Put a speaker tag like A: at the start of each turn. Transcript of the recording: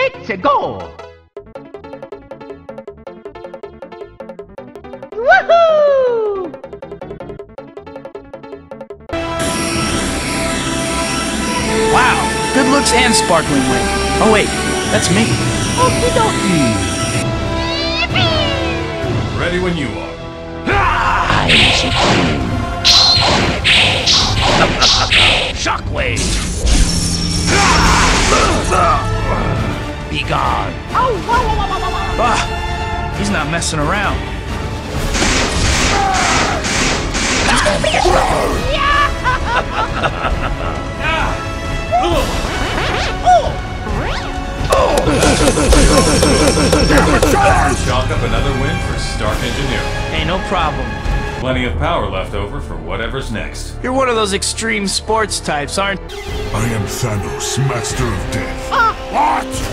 A: Let's go! Woohoo!
B: Wow, good looks and sparkling wit. Oh wait, that's me.
A: Okie dokie!
C: Ready when you are.
B: Shockwave! Be gone. Ah, he's not messing around.
C: Chalk up another win for Stark Engineering.
B: Hey, no problem.
C: Plenty of power left over for whatever's next.
B: You're one of those extreme sports types, aren't you?
D: I am Thanos, Master of Death. What?